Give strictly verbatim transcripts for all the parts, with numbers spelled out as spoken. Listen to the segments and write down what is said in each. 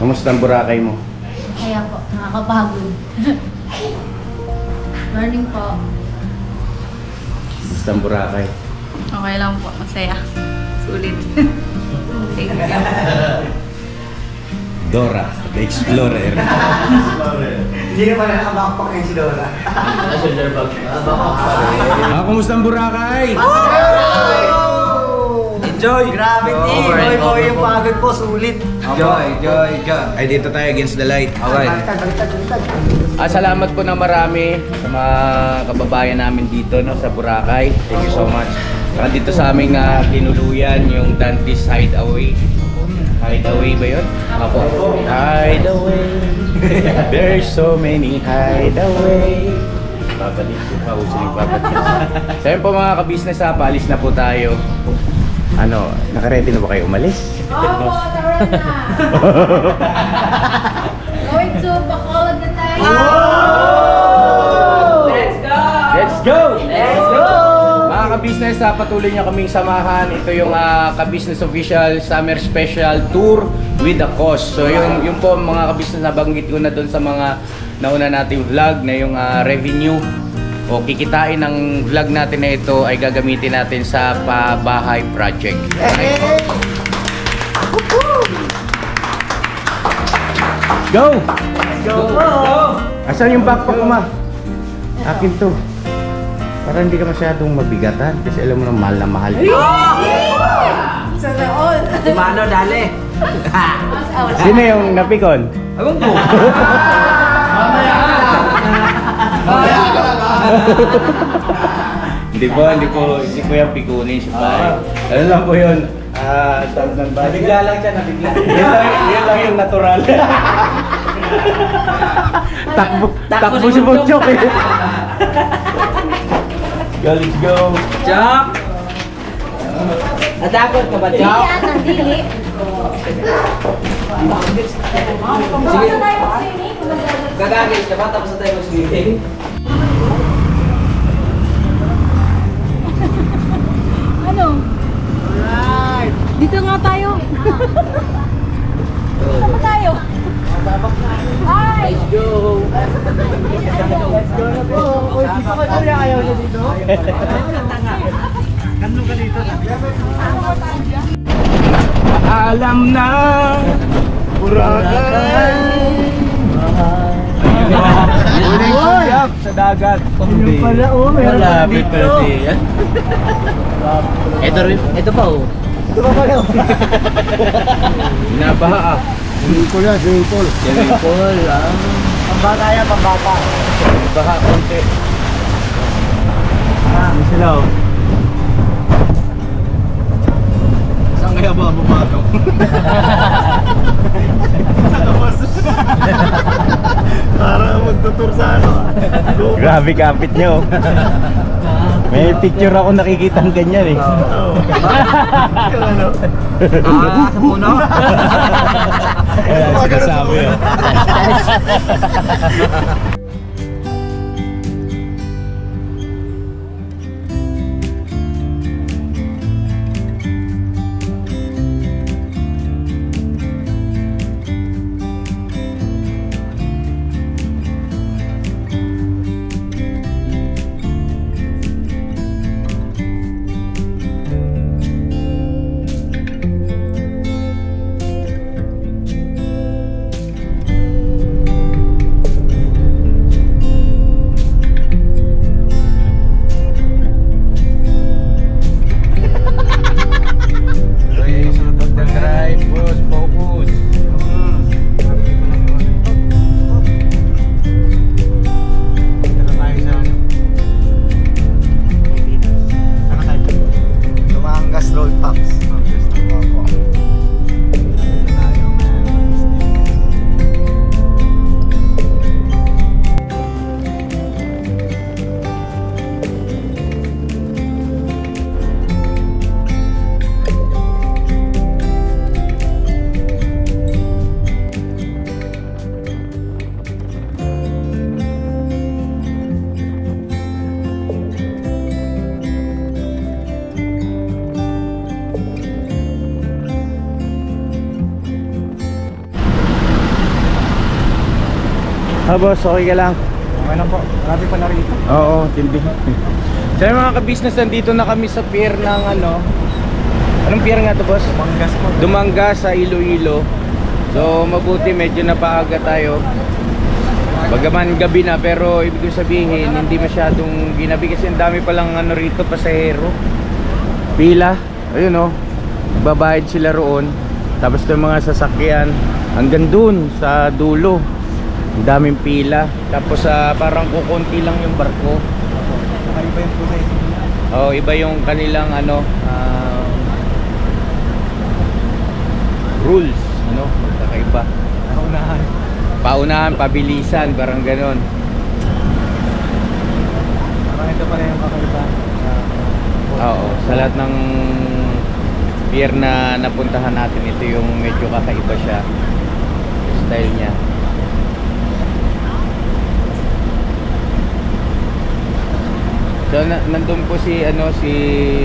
Kamusta ang Boracay mo? Kaya po, nakakapagod. Morning po. Kamusta ang Boracay? Okay lang po, masaya. Sulit. Thank you. Dora, the Explorer. Hindi naman nakabakpak yung si Dora. Shoulder bag. Ah, kamusta ang Boracay? Enjoy! Grabe, Boy, boy, yung pagod po, sulit. Joy, joy, joy. Ay, dito tayo against the light. Okay. Baliktad, baliktad, baliktad. Ah, salamat po ng marami sa mga kababayan namin dito no, sa Boracay. Thank you so much. Saka dito sa aming uh, tinuluyan, yung Dante's Hideaway. Hideaway ba yun? Apo. Hideaway. There's so many hideaway. Babalik po pa, usually babalik. So yun po mga kabisnes, ha, paalis na po tayo. Ano, nakaready na ba kayo umalis? Opo, tara na! Going to Bacolod na tayo! Let's go! Let's go! Let's go! Mga ka-business, ha, patuloy niyo kaming samahan. Ito yung uh, ka-business official summer special tour with a cost. So yung, yung po mga ka-business, nabanggit ko na doon sa mga nauna nating vlog na yung uh, revenue o kikitain ng vlog natin na ito ay gagamitin natin sa pabahay project. Okay? Go! Go! Go! Asan yung backpack ko, ma? Akin to. Para hindi ka masyadong mabigatan kasi alam mo na mahal na mahal. Sana all! Di mano, dali. Sino yung napikon? Agong po. Hindi po, hindi po, hindi po yung pikunin siya pa. Ano lang po yun? Ah, uh, Nabigla lang siya, nabigla. Yan lang, yan lang yung natural. takbo, takbo si Bokchok eh. Go, let's go. Chop! Natakot ka ba, Dili Chop? yan, ang dili. Sige. Gagagay ka ba? Tapos na tayo mag-swimming? Ano? Alright! Dito nga tayo. Dito nga tayo. Hi! Let's go! Let's go na po. Uy, dito ka kuya, ayaw na dito. Ganun ka dito na. Alam na Boracay. Huling kuyak sa dagat. Yung pala, oh, meron pa Malapit dito. pala siya. Ito rin, ito pa, oh. Ito pa pala, oh. Binabaha ah. Swimming pool yan, swimming pool. Swimming pool ah. Pambata yan, pambata. Baha konti. Ah, Ano sila oh? saan kaya ba bumatong? Sa labas. Para magtutur sa ano. Grabe kapit nyo. May picture ako nakikita ng ganyan eh. Oo. Yung ano? Ah, sa puno? Kaya sinasabi oh. Ah, boss, okay ka lang? Okay lang po. Marami pala rito. Oo, tindi. So yung mga ka-business, nandito na kami sa pier ng ano. Anong pier nga to, boss? Dumanggas po. Dumangas sa Iloilo. So mabuti medyo napaaga tayo. Bagaman gabi na, pero ibig ko sabihin hindi masyadong ginabi kasi ang dami palang ano rito, pasahero. Pila, ayun oh. Babayad sila roon. Tapos yung mga sasakyan hanggang dun sa dulo. Ang daming pila. Tapos uh, parang kukunti lang yung barko. Nakaiba yung po sa isip. Oh, iba yung kanilang ano uh, rules, ano, magkakaiba. Naunahan. Paunahan, pabilisan, parang ganon. Parang ito pala yung kakaiba. Oo, sa lahat ng pier na napuntahan natin, ito yung medyo kakaiba siya. Style niya. So na nandun po si ano si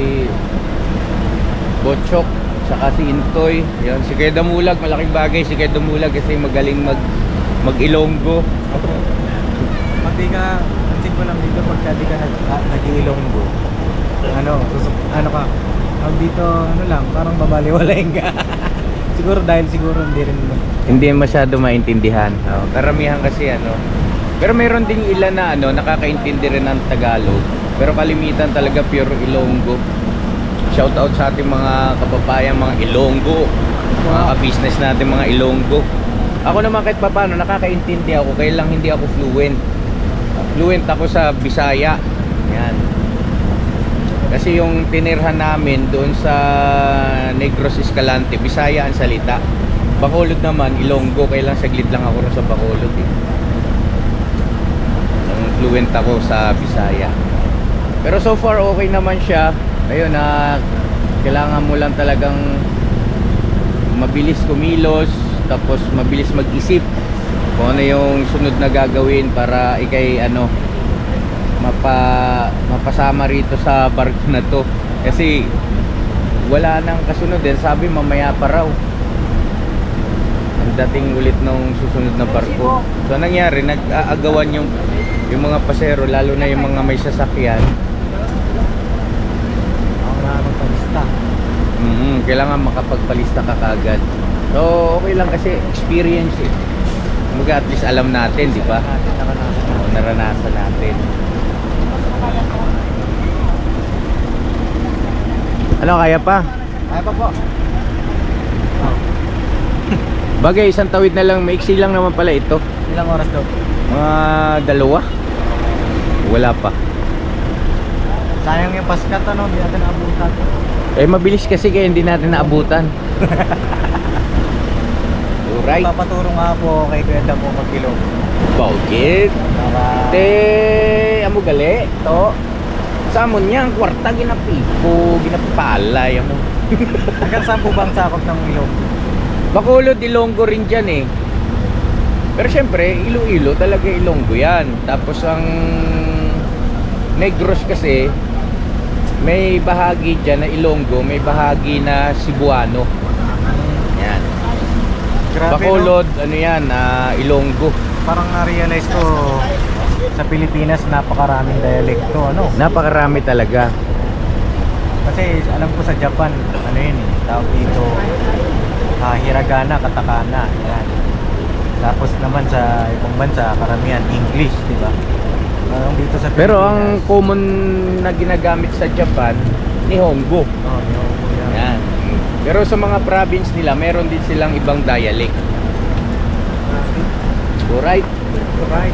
Botchok saka si Intoy. Yan, si Kuya Damulag, malaking bagay si Kuya Damulag kasi magaling mag mag-Ilonggo. Pag di ka, pansin ko lang dito pagka di ka nag-Ilonggo, ano, susuk, ano ka, pag dito, ano lang, parang babaliwalayin ka. Siguro dahil siguro hindi rin mo. Hindi masyado maintindihan. Oh, karamihan kasi ano. Pero mayroon ding ilan na ano nakakaintindi rin ng Tagalog. Pero kalimitan talaga pure Ilonggo. Shout out sa ating mga kababayan, mga Ilonggo, mga ka-business natin, mga Ilonggo. Ako naman kahit papaano nakakaintindi ako, kaya lang hindi ako fluent. Fluent ako sa Bisaya. Yan. Kasi yung tinirhan namin doon sa Negros Escalante, Bisaya ang salita. Bacolod naman, Ilonggo, kaya lang saglit lang ako rin sa Bacolod eh. Fluent ako sa Bisaya. Pero so far okay naman siya. Ayun na uh, kailangan mo lang talagang mabilis kumilos, tapos mabilis mag-isip kung ano yung sunod na gagawin para ikay ano mapa mapasama rito sa barko na to. Kasi wala nang kasunod din, sabi mamaya pa raw ang dating ulit nung susunod na barko. So nangyari, nag-aagawan yung yung mga pasero, lalo na yung mga may sasakyan. Ako na magpalista. Mm-hmm. Kailangan makapagpalista ka kagad. So okay lang kasi experience eh. Kumbaga at least alam natin, di ba? Natin naranasan. Oo, naranasan natin. Ano, kaya pa? Kaya pa po. Bagay, isang tawid na lang, maiksi lang naman pala ito. Ilang oras daw? Mga dalawa. Wala pa. Sayang yung paskat, ano, hindi natin naabutan. Eh mabilis kasi kaya hindi natin naabutan. Alright. Papaturo nga po kay Kuya Damo mag-kilo. Bakit? Para... Te, amo gali to. Sa amon niya ang kwarta ginapipo, ginapalay amo. Hanggang saan po bang sakop ng ilong? Bacolod, Ilonggo rin dyan eh. Pero syempre, Iloilo talaga Ilonggo yan. Tapos ang Negros kasi may bahagi dyan na Ilonggo, may bahagi na Cebuano. Yan. Grabe, Bacolod, ano yan, uh, Ilonggo. Parang na-realize ko sa Pilipinas napakaraming dialekto, ano? Napakarami talaga. Kasi alam ko sa Japan, ano yun eh, tawag dito ah, hiragana, katakana, yan. Tapos naman sa ibang bansa, karamihan English, di ba? Parang dito sa Pilipinas. Pero ang common na ginagamit sa Japan, Nihongo. Oh, yung, yung, Yan. Pero sa mga province nila, meron din silang ibang dialect. Alright. Alright.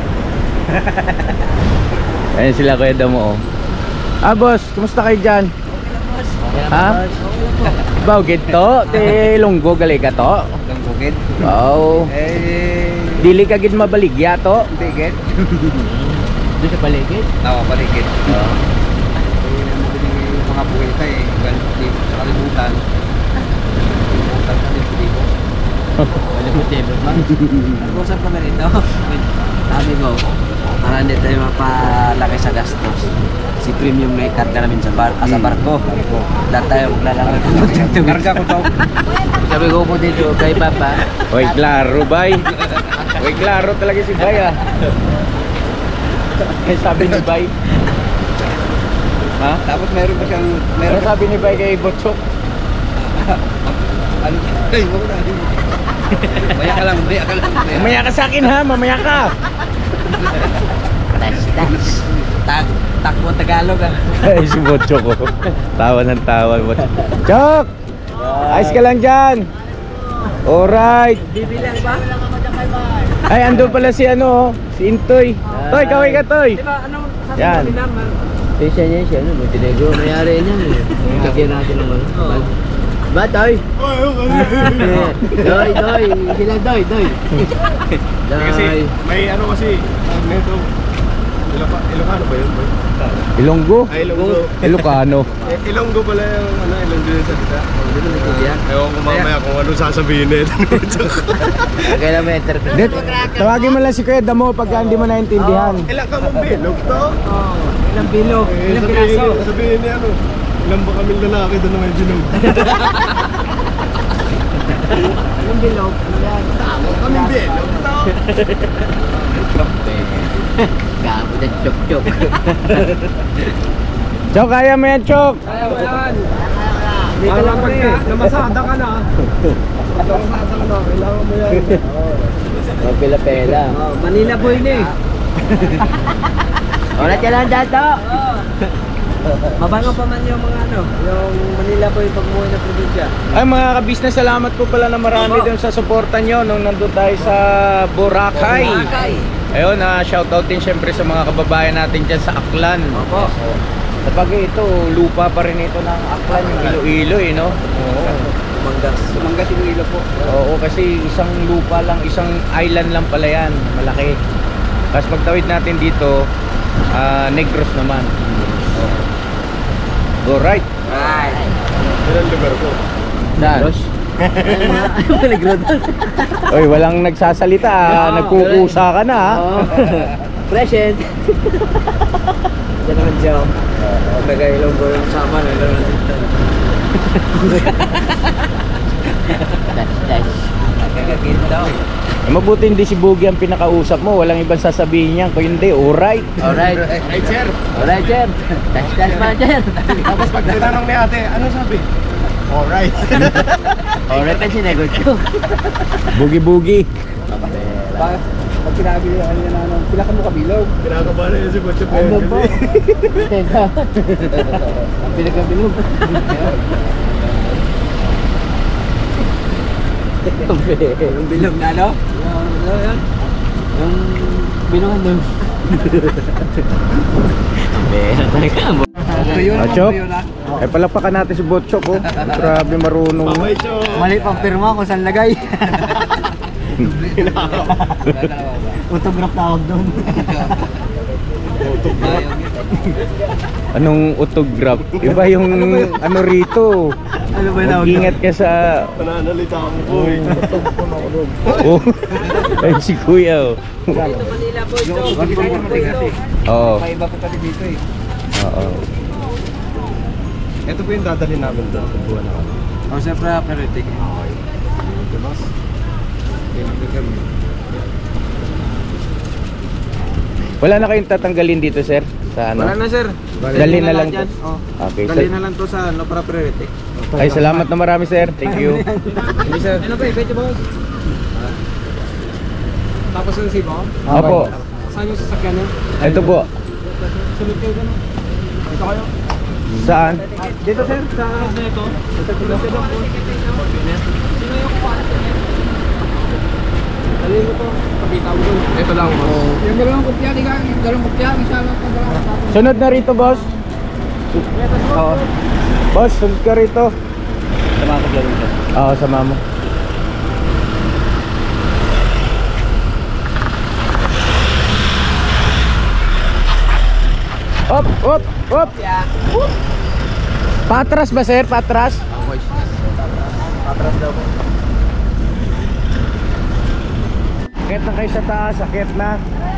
Ayan sila, Kuya Damo. Ah, boss, kumusta kayo dyan? Ha? Bawgid to? Te Ilonggo gali ka to? Ganggugid. Wow. Eh, Dili ka gid mabaligya to? tigit. Di sa baligid? Tawa paligid. Oo. Yung mga buhay ka eh, galit dito sa kalibutan. Kalibutan ka din dito. Wala mo table man. Nag-usap kami rito. Sabi ko, para hindi tayo mapalaki sa gastos. Si premium na ikarga namin sa, bar ah, sa barko. Lahat tayo maglalakad. Karga ko to. Sabi ko po dito kay Papa. Oy, klaro bay. Uy, klaro talaga si Bay ah. Ay, sabi ni Bay. Ha? Tapos meron pa siyang... Ano Meron pa... sabi ni Bay kay Botchok? Ano? Ay, wag na. Maya ka lang, maya ka lang. Mamaya ka sa akin ha, mamaya ka. Dash, dash. Tag, takbo Tagalog ah. Ay, si Botchok ko. Tawa ng tawa. Chok! Ayos ka lang dyan. Alright. Bibilang ba? Ay, ando pala si ano, si Intoy. Toy, kaway ka, Toy. Di ba, ano? Sabi Yan. ko din naman. Siya niya siya, ano? Montenegro. Mayari niya. Lagyan natin naman. Ba, Toy? Doy, Doy. Sila, Doy, Doy. Kasi Doy. may ano kasi, tawag nito. Iloca, Ilocano ba yun? boy? Ilonggo? Ay, Ilonggo. Ilocano. Eh, Ilonggo pala yung ano, Ilonggo yung salita. Hindi mo nagtibihan. Ewan ko mamaya kung ano sasabihin nito. Kailan may interpret? Dit, tawagin mo lang si Kuya Damo pagka hindi mo naintindihan. Ilang ka mong bilog to? Oo. Ilang bilog? Eh, Ilang sabihin, piraso? sabihin niya ano, ilang ba kaming lalaki doon na may bilog? Ilang bilog? Ano yan? Tama kaming bilog to? Gabo na chok-chok. Chok, kaya mo yan, Chok. Kaya mo yan. Dito lang pagka, namasada ka na. Namasada ka na, kailangan mo yan. Oh, pila-pila. Oh, Manila boy na eh. Wala ka lang dato. Mabango pa man yung mga ano, yung Manila boy pag umuwi ng probinsya. Ay, mga kabisnes, salamat po pala na marami Opo. doon sa suporta nyo nung nandun tayo sa Boracay. Boracay. Ayun, na shoutout din syempre sa mga kababayan natin dyan sa Aklan. Opo. Sabagay ito, lupa pa rin ito ng Aklan, yung Iloilo eh, no? Oo. Mangas. Mangas yung ilo po. Oo, kasi isang lupa lang, isang island lang pala yan, malaki. Tapos pagtawid natin dito, ah, Negros naman. Go right. Right. Ilang lugar ko? Saan? Ano ba nagro doon? Oy, walang nagsasalita, ah. Oo. Nagkukusa ka na. ah. Oo. Present. Diyan naman job. Nagay-ilong ko yung sama na lang natin. Dash, dash. Nagagagin daw. Eh, mabuti hindi si Boogie ang pinakausap mo, walang ibang sasabihin niyan. Kung hindi, alright. Alright. Right, sir. Alright, Jem. Dash, dash pa, Jem. Tapos pag tinanong ni ate, ano sabi? Alright. Alright pa sinagot ko. Boogie-boogie. Pag, pag sinabi niya kanina na ano, pila ka mo kabilog. Kinakabahan na yun si Butch. Ano po? Teka. Ang pinagkabilog. Yung bilog na ano? Ano yan? Yung bilog ano? Meron talaga mo. Ah, Chok, eh palakpakan natin si Botchok, oh. Grabe marunong. Bye, Chok. Mali pang pirma kung saan lagay. Autograph tawag doon. Anong autograph? Iba yung ano rito. Ano ba na? Mag-ingat ka sa... Pananalita mo po eh. Oh, ay si Kuya, oh. Dito Manila po ito. Oo. Paiba po kami dito eh. Oo. Ito po yung dadalhin namin doon sa buwan na kami. O sa property. Dimas? Wala na kayong tatanggalin dito, sir? Sa ano? Wala na sir. Dali na lang to. dyan. Oh. Okay, Dali sir. na lang to sa no property. Ay, salamat na marami, sir. Thank you. Hindi sir. Ano ba eh? Pwede ba? Tapos yung sibo? Opo. Saan yung sasakyan nyo? Ito po. Sunod kayo gano'n. Ito kayo? Saan? Dito sir, sa ito. Sa tulad ko po. Sino yung kupalat niya? Dali mo to. Kapitaw doon. Ito lang po. Yung dalawang kopya, di ka? Yung dalawang kopya, isa lang pa dalawang. Sunod na rito, boss. Oo. Boss, sunod ka rito. Sama ko lang ito. Oo, sama mo. Op, op, op. Patras ba, sir? Patras? Patras daw po. Akit na kayo sa taas, akit na.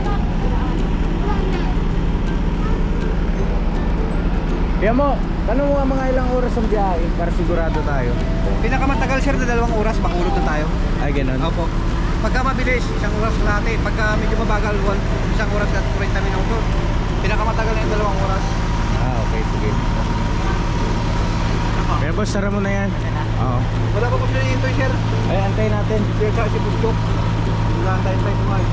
Kaya mo, tanong mo nga mga ilang oras ang biyahe para sigurado tayo. Pinakamatagal sir na dalawang oras, makulog na tayo. Ay, ganun. Opo. Pagka mabilis, isang oras kalahati. Pagka medyo mabagal, one, isang oras at forty minuto. Pinakamatagal na yung dalawang oras. Ah, okay, sige. Kaya boss, sara mo na yan. Oo. Wala pa kami nito, sir. Ay, antayin natin. Sir, sa si Bugtok. Wala tayo tayo kumain.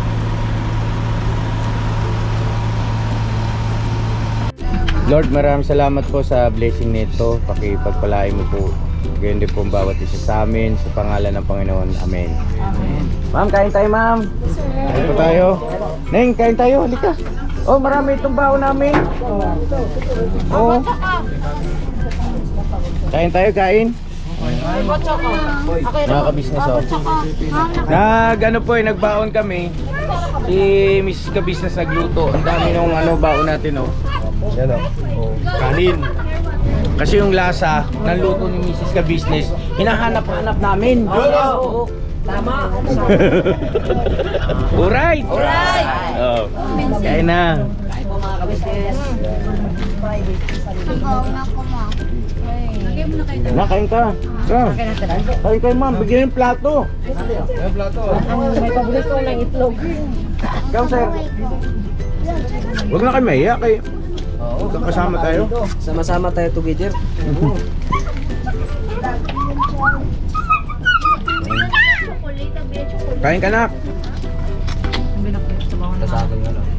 Lord, maraming salamat po sa blessing nito. Pakipagpalain mo po. Gayon din po ang bawat isa sa amin. Sa pangalan ng Panginoon. Amen. Amen. Ma'am, kain tayo, ma'am. Kain po tayo. Neng, kain tayo. Halika. Oh, marami itong baon namin. Oh. Kain tayo, kain. Mga ka-business, oh. Nag, ano po eh, nagbaon kami. Si Missus Ka-business nagluto. Ang dami nung ano, baon natin, oh. Yan, oh. Kanin. Kasi yung lasa ng luto ni Missus Ka-business, hinahanap-hanap namin. Oo. Tama. Alright. Alright. Oh. Kain na. Kain po mga kabisnes. Lagay mo na kayo. Nakain ka. Ka. Kain kayo, ma'am. Bigyan yung plato. Yung plato. May paborito ng itlog. Ikaw, sir. Huwag na kayo mahiya. Kayo. Kasama tayo. Sama-sama tayo together. Kain ka na. Kasama nga lang.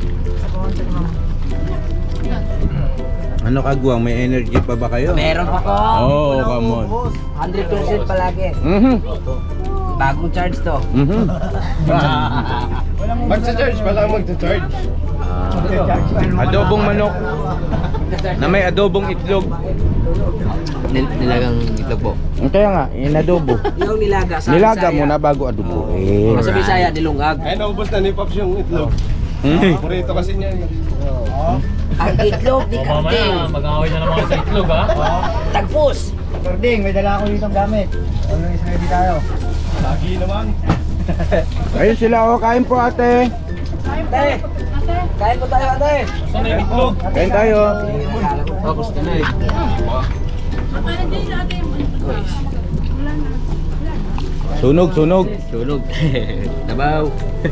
Ano kagwang? May energy pa ba kayo? Meron pa ko. Oo, oh, come on. one hundred percent palagi. Mhm. Bagong charge to. Mhm. Magsa-charge, wala magsa-charge. Ah, adobong manok na may adobong itlog. Nil nilagang itlog po. Kaya nga, inadobo. Yung nilaga sa Nilaga Bisaya. muna bago adobo. Eh. Sa Bisaya, dilungag. Ay, naubos na ni Pops yung itlog. Hmm. Burrito kasi niya. Ang itlog ni Karding. Mag-away na naman sa itlog, ha? Tagpus. Karding, may dala ako dito gamit. Ano yung isa ready tayo? Lagi naman. Ayun sila, oh. Kain po, ate. Ate, kain po tayo ate. Saan yung itlog? Kain tayo. Tapos ka na eh. Sunog, sunog. Sunog. Nabaw.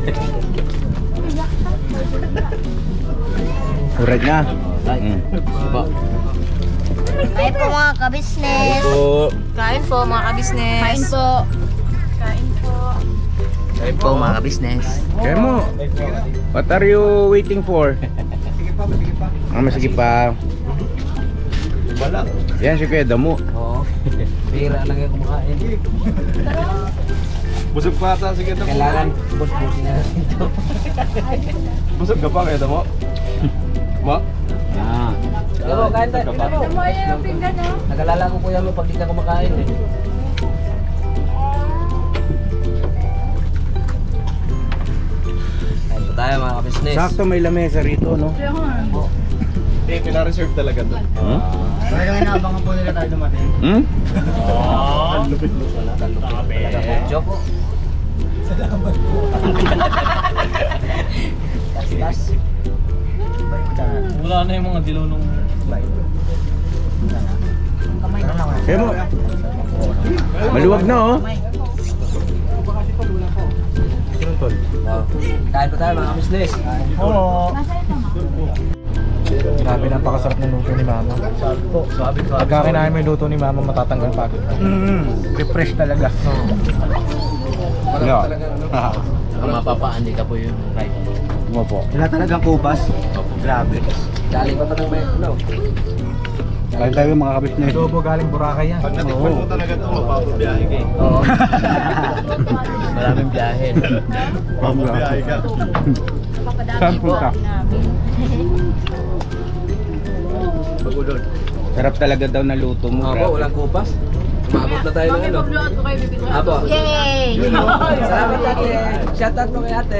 Urat na. Mm. Ba. Kain po mga ka-business. Po. Kain po mga ka-business. Kain po. Kain po. Kain po mga business. Kaya mo. What are you waiting for? Sige pa, sige pa. Ah, sige pa. Wala. Yan si Kuya Damo. Oo. Pira lang yung kumakain. Busog pa ata, sige ito. Kailangan bus-busin na natin ito. Busog ka pa kaya ito mo? Ma? Ah. Pero kain tayo. Nag-alala ko kuya mo pag di ka kumakain eh. Kain po tayo mga ka-business. Sakto may lamesa rito, no? Eh, pina-reserve talaga to. Hmm? Talagang inaabangan po nila tayo dumating. Hmm? Ah, Joke po. Tas-tas. wala na yung mga dilunong Kaya mo. Maluwag na, oh. Wow. Kain po tayo mga ka-business. Oo. Grabe, napakasarap ng luto ni Mama. Pagka kinain mo yung luto ni Mama, matatanggal pagod. Mm, refresh talaga. No. ang mapapaan ka po yung right. Mo po. Wala talagang kupas. Grabe. Galing pa pa ng may ano. Kain tayo mga kabisnes. Adobo galing Boracay yan. Pag natikman mo talaga ito, mapapabiyahe ka eh. Oo. Maraming biyahe. Mapapabiyahe ka. Saan punta? Bagulod. Sarap talaga daw na luto mo. Apo, grabe. walang kupas. Umabot na tayo ng ano. Apo. Yay! Salamat ate. Shout out po kay ate.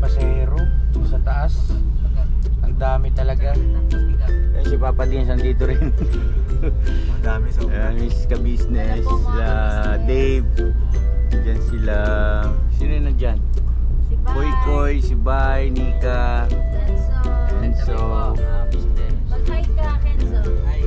pasahero sa taas. Ang dami talaga. Ayan si Papa Dins nandito rin. Ang dami sa Ayan, Miss Ka-Business, sila Dave. Diyan sila. Sino na dyan? Si Koy Koy, si Bay, Nika, Enzo. Mag-hi ka, Kenzo.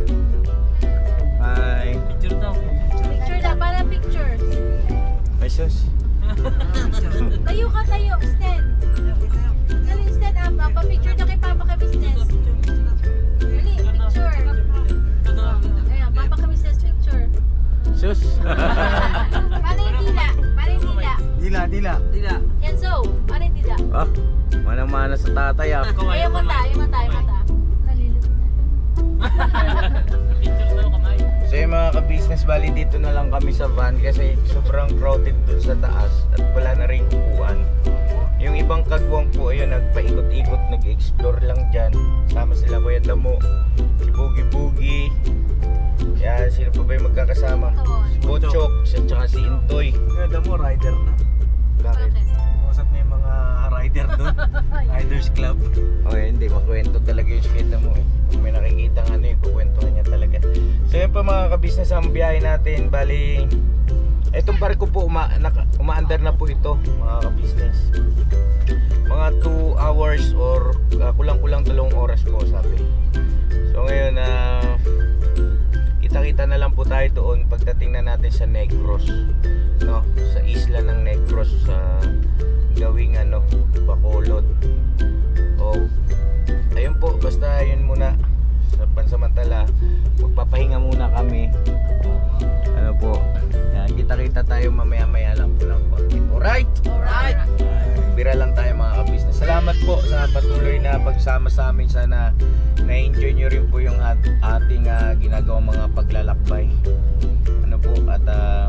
Hi. Picture daw. Picture na, para picture. Besos. Tayo ka, tayo. Stand. Dali, stand up. Ah, pa-picture na kay Papa Ka-Business. Dali, picture. Ayan, Papa Ka-Business picture. Sus. Paano yung dila? Paano yung dila? Dila, dila. Dila. Kenzo, paano yung dila? Ah, manang-mana sa tatay ah. Ayaw mata, ayaw mata, ayaw mata. Nalilito na. Picture daw kamay. So yung mga ka-business, bali dito na lang kami sa van kasi sobrang crowded dun sa taas at wala na rin upuan. Yung ibang kagwang po, ayun, nagpaikot-ikot, nag-explore lang dyan. Sama sila Kuya Damo, si Boogie Boogie. Yan, sino pa ba yung magkakasama? Si Bochok, at saka si Intoy. Kaya mo, rider na. Bakit? Usap na yung mga rider doon. Riders Club. Okay, hindi, makwento talaga yung skate mo eh. Kung may nakikita nga ano yung kukwentuhan niya talaga. So yun pa mga ka-business ang biyahe natin. Bali, etong barko po, uma, naka, umaandar na po ito mga ka-business. Mga two hours or uh, kulang-kulang dalawang oras po sabi. So ngayon, uh, kita-kita na lang po tayo doon pagdating na natin sa Negros, no? Sa isla ng Negros sa gawing ano, Bacolod. O ayun po, basta yun muna sa pansamantala. Magpapahinga muna kami. Ano po? Yan, kita-kita tayo mamaya-maya lang po ng konti. Alright? Alright. Bira lang tayo mga ka-business. Salamat po sa patuloy na pagsama sa amin. Sana na-enjoy nyo rin po yung at ating uh, ginagawang mga paglalakbay. Ano po, at uh,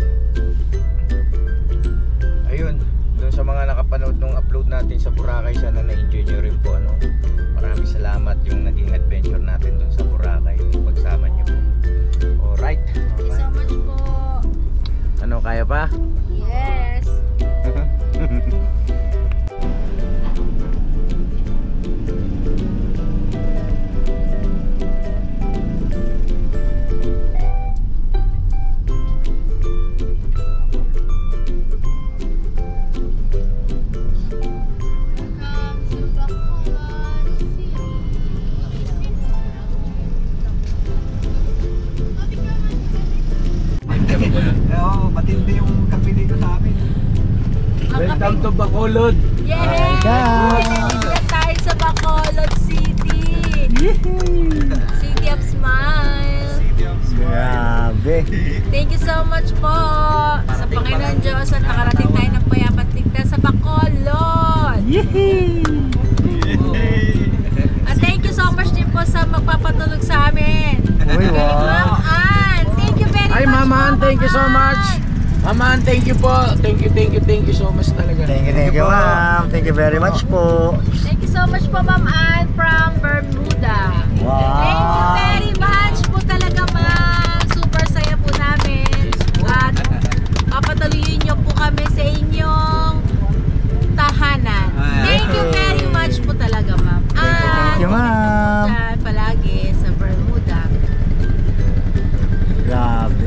ayun, doon sa mga nakapanood nung upload natin sa Boracay, sana na-enjoy nyo rin po. Ano, maraming salamat yung naging adventure natin doon sa Boracay. Pagsama nyo po. Alright. Thank you so much po. Ano, kaya pa? Yes. Oo, matindi yung kape dito sa amin. Welcome to Bacolod. Yay! guys! Nandito tayo sa Bacolod City. City of Smile. Grabe. Thank you so much po sa Panginoon Diyos at nakarating tayo ng payapat ligtas sa Bacolod. At thank you so much din po sa magpapatulog sa amin. Uy, Kay wow. Ma'am Ann. Thank you very Ay, much Ma'am Ann, po, thank you so Ma'am much. Ann. Ma'am Ann, thank you po. Thank you, thank you, thank you so much talaga. Thank you, thank you, ma'am. Thank you very much po. Thank you so much po, Ma'am Ann from Bermuda. Wow. Thank you very much po talaga, ma'am. Super saya po namin. At papatuloyin niyo po kami sa inyong tahanan. Thank you very much po talaga, ma'am. Thank you, ma'am. Diyan palagi sa Bermuda. Grabe.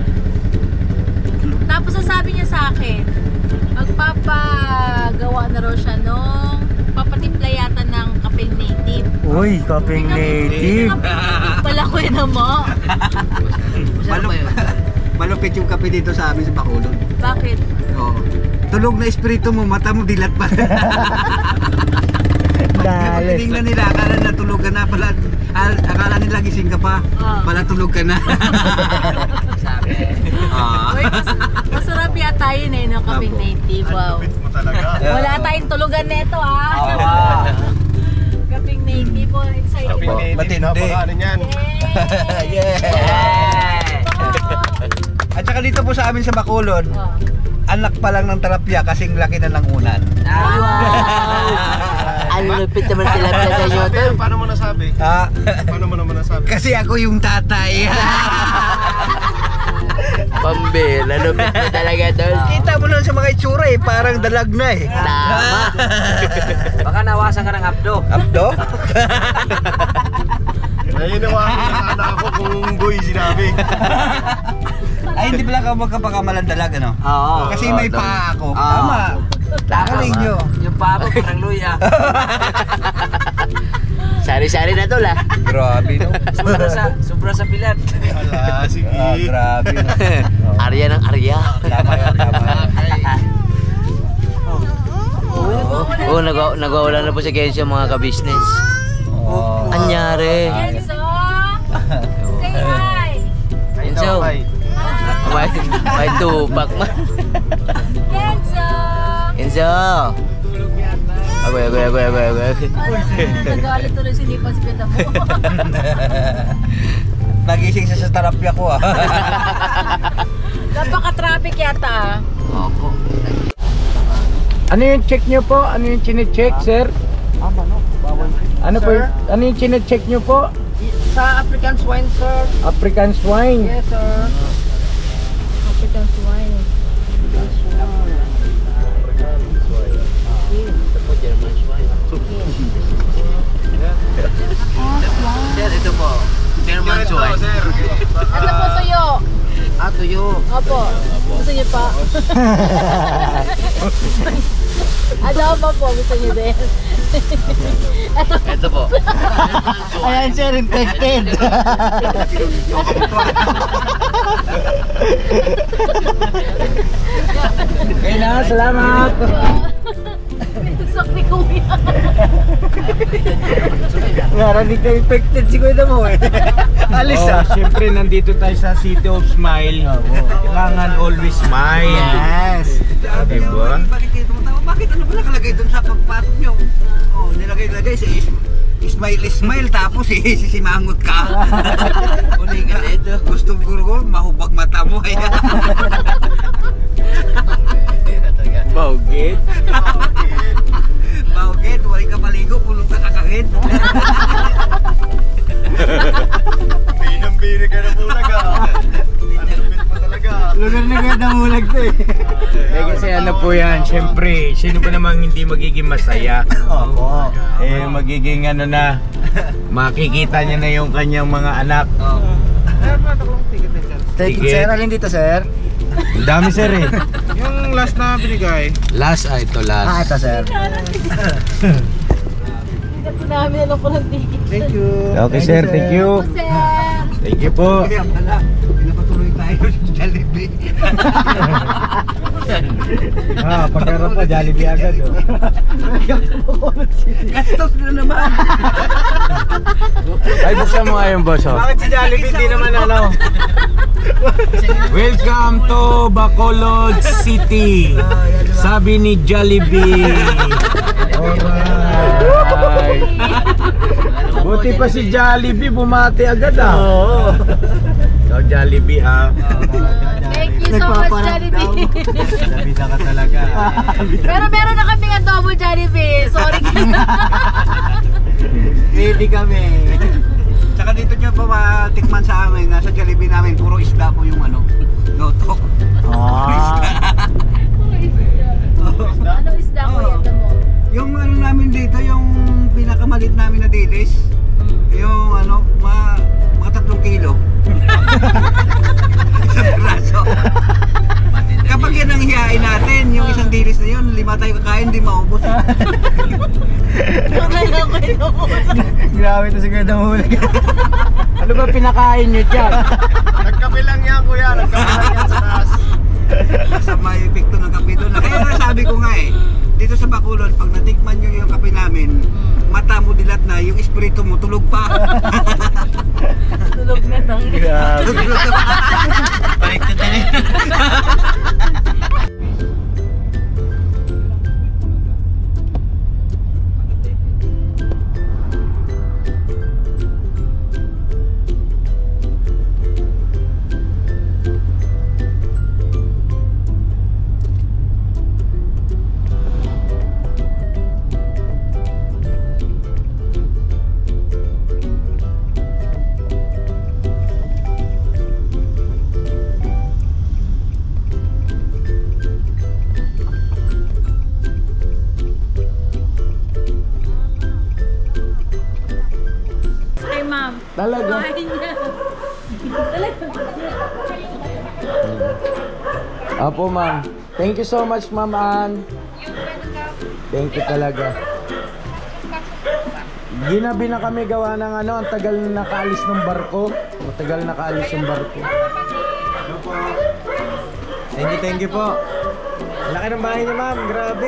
Tapos sasabi niya sa akin, magpapagawa na raw siya nung papatimpla yata ng kapeng native. Uy, kaping native. Kapeng native pala ko yun mo. Malup malupit yung kape dito sa amin sa Bacolod. Bakit? Oo. Tulog na espiritu mo, mata mo dilat pa. Dali. Tinignan nila, akala na tulog ka na pala. al- Akala nila gising ka pa. Ah. Pala tulog ka na. Sabi. Ah. Uy, mas, masarap yata yun eh, no? Kapeng Apo. native. Wow. Wala tayong tulugan neto ah. Ah. Kapeng native po. Excited. Opo. Matindi. Yay! Yeah. At saka dito po sa amin sa Bacolod, Oh. anak pa lang ng talapya kasing laki na ng unan. Ano lupit naman tilapia sa inyo, tol? Paano mo nasabi? Ah, Paano mo naman nasabi? kasi ako yung tatay. Pambela, lupit mo talaga, tol. Kita mo ko lang sa mga itsura eh, parang dalag na eh. Tama. Baka nawasan ka ng abdo. Abdo? Nahinawakan na anak ako kung boy sinabi. Ay, hindi pala ka magkapakamalang dalag, ano? Oo. Kasi may paa ako. Oo. Tama. Galing nyo. Yung paa mo parang luya. Sari-sari na to lah. Grabe, no? Sobra sa, sobra sa bilat. Ala, sige. Ah, grabe, no? Arya ng Arya. Tama yun, tama. Oo, oh, nag nagwawala na po si Kenzo mga ka-business. Oh. Anyari. Kenzo! Say hi! Kenzo. May, may tupak man. Kenzo! Kenzo. Agoy, agoy, agoy, agoy, agoy. Nagalit tuloy sinipas ka na mo. Nagising siya sa terapya ko, ah. Napaka-traffic yata. Opo. Ano yung check nyo po? Ano yung chine-check, sir? Ano po? yung- Ano yung chine-check nyo po? Sa African swine, sir. African swine. Yes, sir. African swine. Sir, ito po. German swine. Ito po tuyo. Ah, tuyo. Opo. Gusto niyo pa? Adobo po. Gusto niyo din? Ito po. Ayan, sir, infected. Okay na, salamat. Sak ni Kuya. Naranig na infected si Kuya mo, eh. Alis, Oh, ah. siyempre nandito tayo sa City of Smile. Kailangan always smile. Yes. Diba? Bakit kayo tumatawa? Bakit ano ba nakalagay doon sa pagpatok nyo? Oh, nilagay-lagay sa is Ismail Ismail tapos eh, sisimangot ka. Uli ka dito. Gustong gurgo, mahubag mata mo. Ay. Bawgit. Bawgit, wali ka maligo, pulong ka kakangit. Binang-bini ka na muna ka. Ang lupit mo talaga. Lugar na ganda ng mulag to eh. Eh kasi ano po yan, siyempre, sino ba namang hindi magiging masaya? Oo. Eh magiging ano na, makikita niya na yung kanyang mga anak. Ticket, sir. Alin dito, sir? Ang dami sir eh. Yung last na binigay. Last, ah, ito last. Ah, ito, sir. Hindi po namin alam po ng ticket. Thank you. Okay sir, thank you. Po, sir. Thank you po. Kaya pala, pinapatuloy tayo sa Jollibee. Ah, pagkarap pa, Jollibee agad oh. Gastos na naman. Ay, buksan mo nga yung boss oh. Bakit si Jollibee hindi naman ano? Welcome to Bacolod City. Sabi ni Jollibee. Alright. Buti pa si Jollibee bumati agad ah. Oo. So Jollibee ha. Thank you so much, Jollibee. Nabida ka talaga. Pero meron na kaming adobo, Jollibee. Sorry ka na. Ready kami. Tsaka dito nyo pa matikman sa amin, nasa Jollibee namin, puro isda po yung ano, loto. Ah. Ano isda ko yan mo? Yung ano namin dito, yung pinakamalit namin na dilis, yung ano, mga, mga tatlong kilo. Isang braso. Kapag yan ang hiyain natin, yung isang dilis na yun, lima tayo kakain, di maubos. Grabe ito si Kuya Damulag. Ano ba pinakain nyo dyan? Nagkape lang yan, kuya. Nagkape lang yan sa taas. Sa may epekto ng kape doon. Kaya nga sabi ko nga eh, dito sa Bacolod, pag natikman nyo yung kape namin, mata mo dilat na, yung espiritu mo tulog pa. Tulog na tang. Baliktad na rin. Talaga? Kumain niya. Apo, ma'am. Thank you so much, Ma'am Ann. Thank you talaga. Ginabi na kami gawa ng ano, ang tagal na nakaalis ng barko. Matagal na nakaalis yung barko. Thank you, thank you po. Laki ng bahay niya, ma'am. Grabe.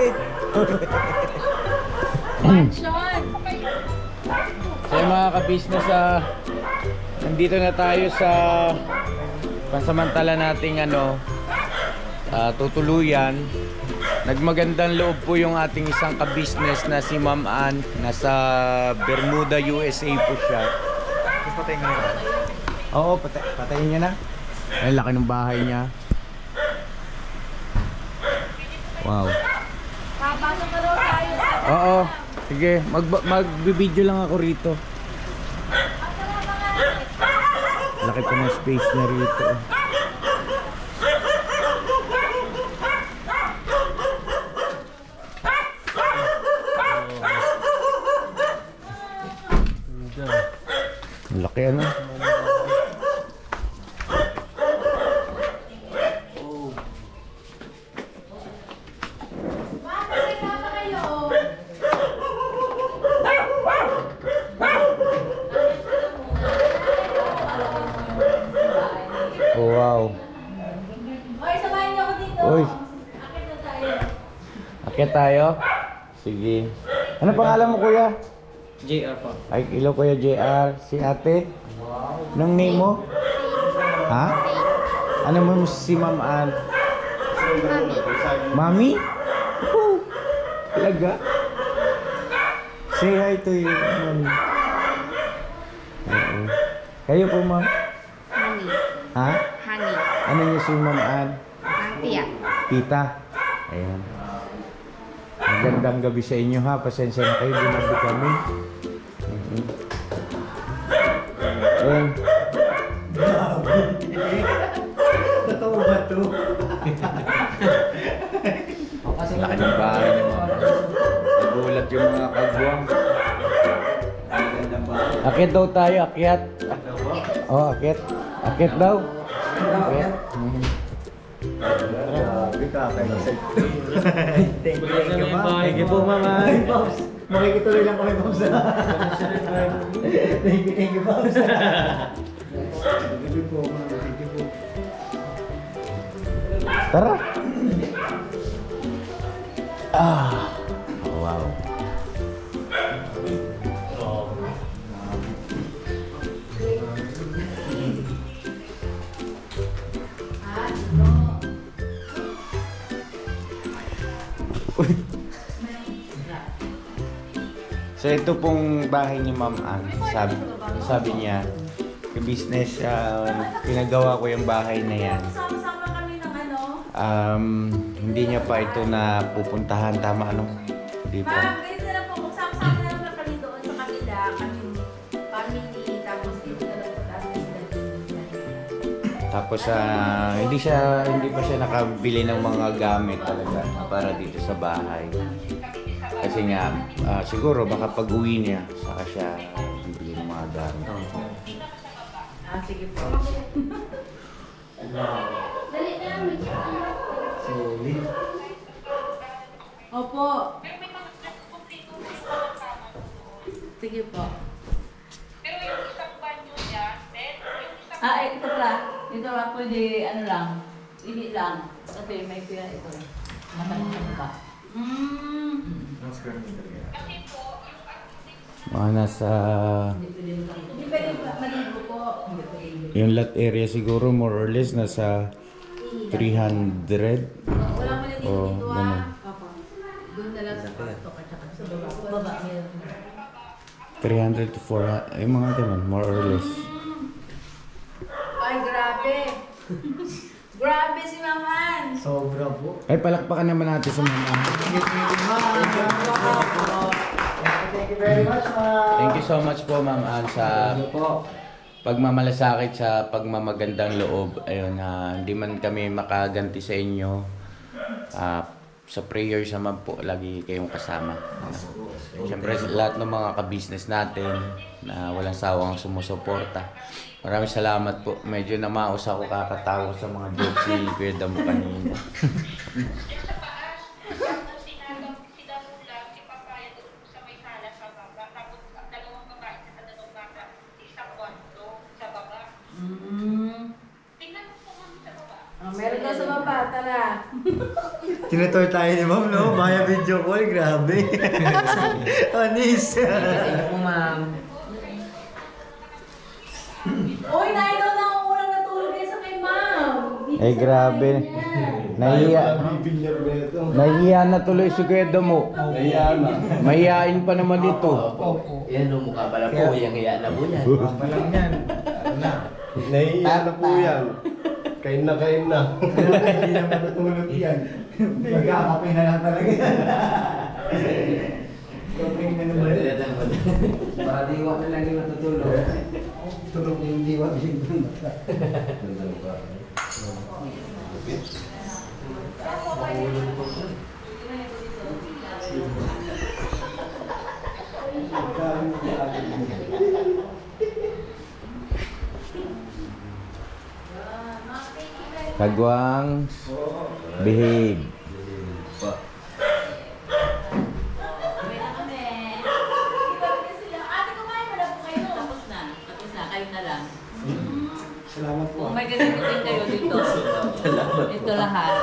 Mansion. So yung mga ka-business, ah, nandito na tayo sa pansamantala nating ano, ah, tutuluyan. Nagmagandang loob po yung ating isang ka-business na si Ma'am Ann. Nasa Bermuda, U S A po siya. Patayin niya na. Oo, patay, patayin niya na. Ay, laki ng bahay niya. Wow. Papasok ka daw tayo sa... Oo, sige, mag mag-video lang ako rito. Laki pa ng space na rito. Laki ano? Oh, wow. Oy, samahin niyo ako dito. Uy. Akit na tayo. Akyat tayo? Sige. Ano pangalan mo, kuya? J R po. Ay, hello kuya J R. Si ate? Anong name mo? Ha? Ano mo si Ma'am Ann? Mami. Woo! Talaga? Say hi to you, Mami. Oo. Kayo po, Ma'am? Honey. Ha? Honey. Ano niyo si Ma'am Ann? Ang tiyak. Tita. Ayan. Magandang gabi sa inyo ha. Pasensya na kayo. Binabi kami. Mhm. Ayan. Totoo ba ito? Laki ng bahay niyo mga. Nagulat yung mga kagwang. Akit daw tayo. Akyat. Oh, akyat. Akyat daw. Akyat. Mhm. Grabe ka kayo. Thank you, thank you, ma'am. Thank you po, mama. Pops, makikituloy lang kami, Pops. Thank you, thank you, Pops. Thank you po, ma'am. Thank you po. Tara. Ah. Oh, wow. So ito pong bahay ni Ma'am Ann. Sabi, sabi niya, business, uh, pinagawa ko yung bahay na yan. Sama-sama kami ng ano. Um, hindi niya pa ito na pupuntahan. Tama ano? Hindi Ma'am, pa. ganito na lang po. Magsama-sama na lang kami doon sa kabila. Kami family. Tapos dito na lang po tayo sila. Tapos ah, hindi siya hindi pa siya nakabili ng mga gamit talaga para dito sa bahay. Kasi nga ah, siguro baka pag-uwi niya saka siya bibili ng mga gamit. Ah, sige po. Solid. Opo. Sige po. Pero yung isang banyo niya, then yung isang Ah, ito pala. Ito lang pwede, ano lang. Ini lang. Kasi may pira ito. Matagal pa. Mm. kasi po, yung Mga nasa Hindi pwede maligo po. yung lot area siguro more or less nasa three hundred. Walang maligo Oh, dito ganun. ah. Opo. Doon na lang sa kwarto at saka sa baba. Baba, meron. three hundred to four hundred. Yung mga ganun, more or less. Ay, grabe. Grabe si Maman. Sobra po. Ay, palakpakan naman natin sa mga. Thank you, ma'am. Thank you very much, ma'am. Thank you so much po, Ma'am Ann, sa pagmamalasakit sa pagmamagandang loob. Ayun, ha, hindi man kami makaganti sa inyo. Ah, sa prayers naman po, lagi kayong kasama. Siyempre, lahat ng mga ka-business natin na walang sawang sumusuporta. Maraming salamat po. Medyo namaos ako kakatawa sa mga jokes ni Kuya Damo kanina. Sa paas, tapos sinagaw, sinamulang, si Papaya doon sa may sala sa baba. Tapos ang dalawang babae sa dalawang baba, isang kwarto sa baba. Mm. Tingnan mo po ma'am sa baba. Oh, meron daw sa baba, tara. Tinutor tayo ni ma'am, no? Maya video call, grabe. Anis. Uy, tayo daw na ako unang natulog kayo sa kay ma'am. Dito Eh, sa grabe. bahay niya. Nahiya. Nahiya na tuloy si Kuya Damo. Mahihain pa naman dito. Yan ang mukha pala po, yung iya na po yan. Ma'am pa lang yan. Ano na? Nahihiya na po yan. Kain na kain na. Hindi na matutulog yan. Magkakape na lang talaga yan. Kaping na naman. Para diwa na lang yung natutulog. Tulog yung diwa. Kagwang, behave. Uwi na kami. Sila, ate, kumain mo na po kayo. Tapos na. Tapos na. Kayo na lang. Salamat po. Oh my God, ikutin kayo dito. Ito lahat.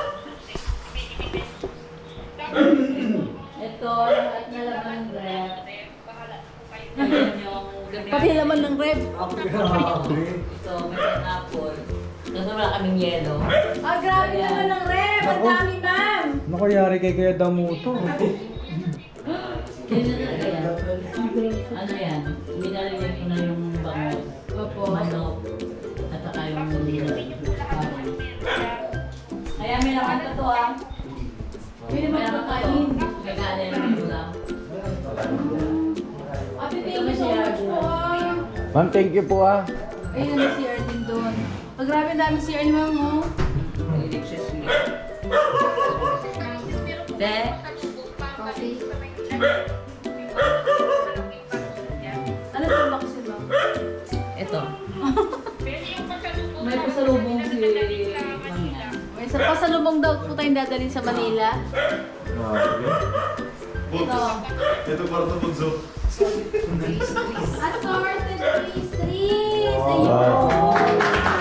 Ito, lahat na laman ng rep. Ayan yung gabi. Pati laman ng rep. Ito, may pineapple. Tapos wala kaming yelo. Ah, grabe naman ng rep! Ang dami, ma'am! Nakayari kay Kuya Damo to. Kaya na yan. Ano yan? Minalagyan ko na yung bangus. Opo. Manok. At saka yung kanin. Kaya may laman ka to ah. May laman ka kain. May kanin yung ulam. Ate, thank you so much po ah. Ma'am, thank you po ah. Ayun, may C R din doon. Oh, grabe, dami C R ni ma'am oh. De? Coffee. Ano ito ba kasi ma'am? Ito. May pasalubong si ma'am yan. May sa pasalubong daw po tayong dadalhin sa Manila. Ito. Ito para ito bunso. Assorted pastries! Ayun!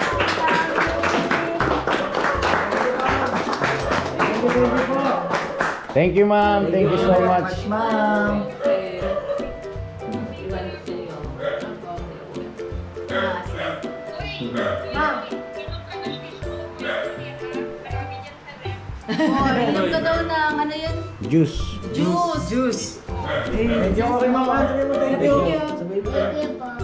Thank you, ma'am. Thank you so much. Ma'am. Ma'am! Oh, inom ka daw ng ano yun? Juice. Juice! Juice. Thank you ko kay ma'am. Thank you. Thank you. Thank you po.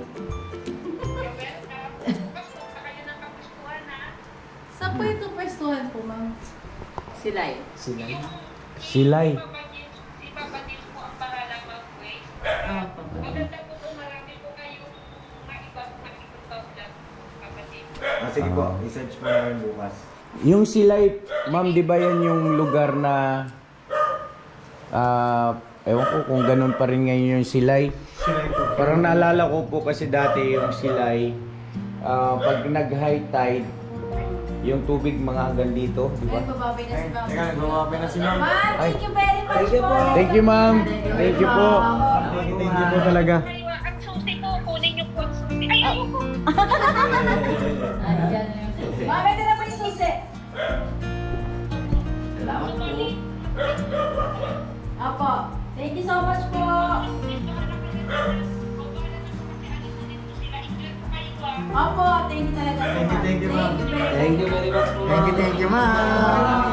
Saan po yung pwestuhan po, ma'am? Silay. Silay. Si Papa Nils po ang bahala mag-wait. Ah, Maganda po po, marami po kayong maibang makikita vlog, Papa Nils. Ah, sige po. I-search mo namin bukas. Yung Silay, ma'am, di ba yan yung lugar na ah, ewan ko kung ganun pa rin ngayon yung Silay. Silay po. Parang naalala ko po kasi dati yung Silay, ah, pag nag-high tide, yung tubig mga hanggang dito, di ba? Ay, bababay na si ma'am. Teka, nagmamapin na si ma'am. Ma'am, thank you very much po. Thank you, ma'am. Thank you po. Thank you, thank you po talaga. Kaliwa, ang susi ko, kunin yung po ang susi. Ay, ayoko. Ayan na yung susi. Ma'am, ito na po yung susi. Salamat po. Apo, thank you so much po. Opo, thank you talaga po, ma'am. Thank you, thank you, ma'am. Thank you very much po. Thank you, thank you, ma'am.